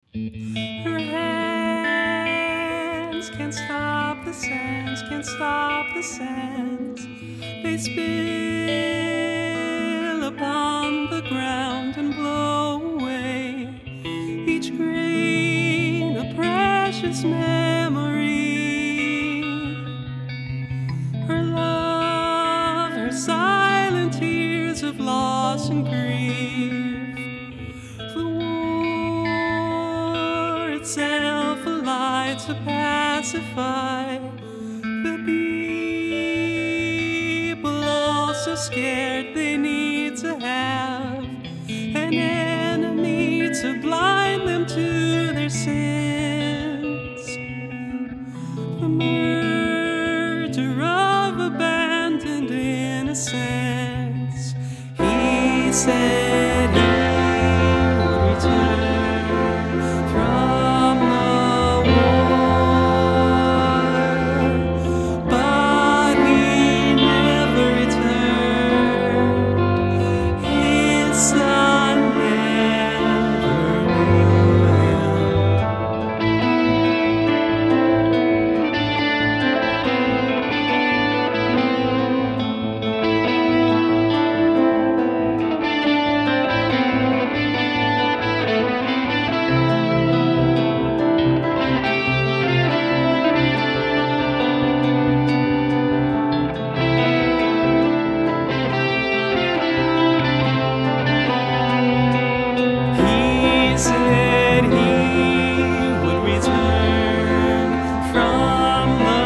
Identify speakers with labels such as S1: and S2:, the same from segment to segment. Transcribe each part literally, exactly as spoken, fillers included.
S1: Her hands can't stop the sands, can't stop the sands. They spill upon the ground and blow away, each grain a precious memory. Her love, her silent tears of loss and grief. The war itself a light to pacify the people, all so scared they need to have an enemy to blind them to their sins. The murder of abandoned innocence. He said he would return from the war, but he never returned. His son never knew him. He said he would return from the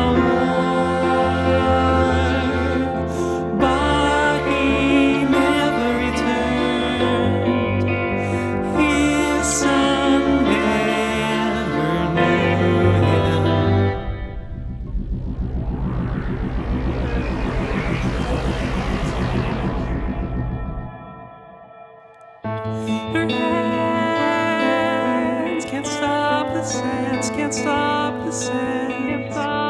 S1: war, but he never returned. His son never knew him. Her hands can't stop the sands, can't stop the sands.